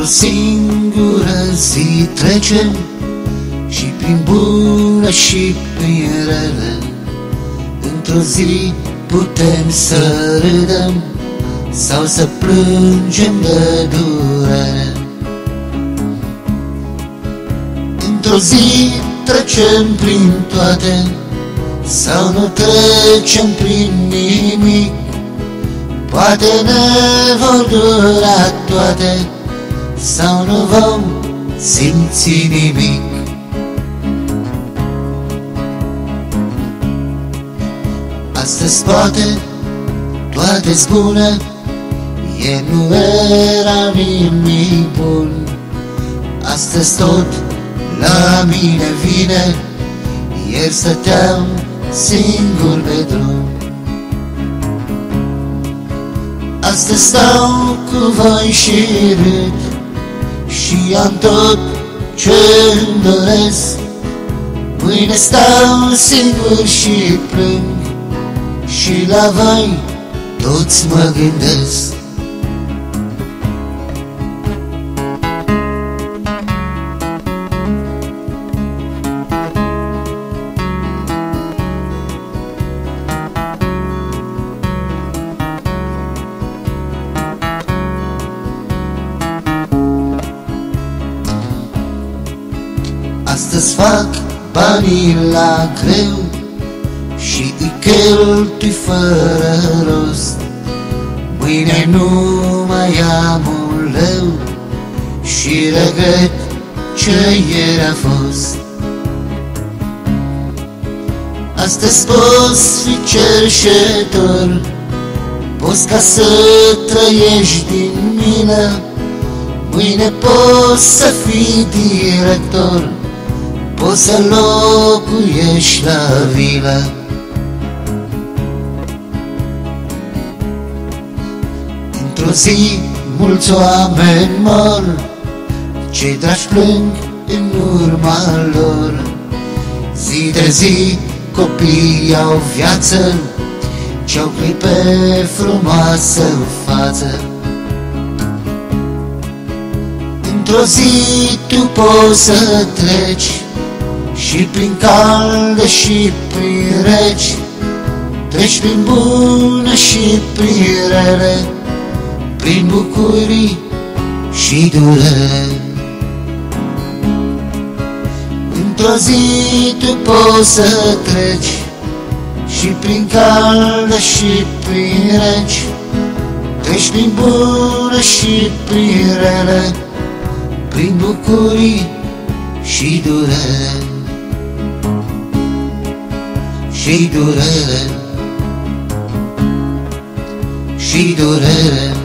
singură zi trecem, și prin bună și prin rele. Într-o zi putem să râdem sau să plângem de durere. Într-o zi trecem prin toate sau nu trecem prin nimic. Poate ne vor dura toate sau nu vom simți nimic. Astăzi poate toate-s bune, ieri nu era nimic bun. Astăzi tot la mine vine, ieri stăteam singur pe drum. Astăzi stau cu voi și râd și am tot ce-mi doresc. Mâine stau singur și plâng și la voi toți mă gândesc. Astăzi fac banii la greu și îi cheltui fără rost. Mâine nu mai am un leu și regret ce ieri a fost. Astăzi poți fi cerșetor, poți ca să trăiești din mine. Mâine poți să fii director, poți să locuiești la vilă. Într-o zi mulți oameni mor, cei dragi plâng în urma lor. Zi de zi copiii au viață, ce-au clipe frumoasă în față. Într-o zi tu poți să treci și prin calde și prin reci, treci prin bune și prin rele, prin bucurii și durere. Într-o zi tu poți să treci și prin calde și prin reci, treci prin bune și prin rele, prin bucurii și durere. Și durere, și durere.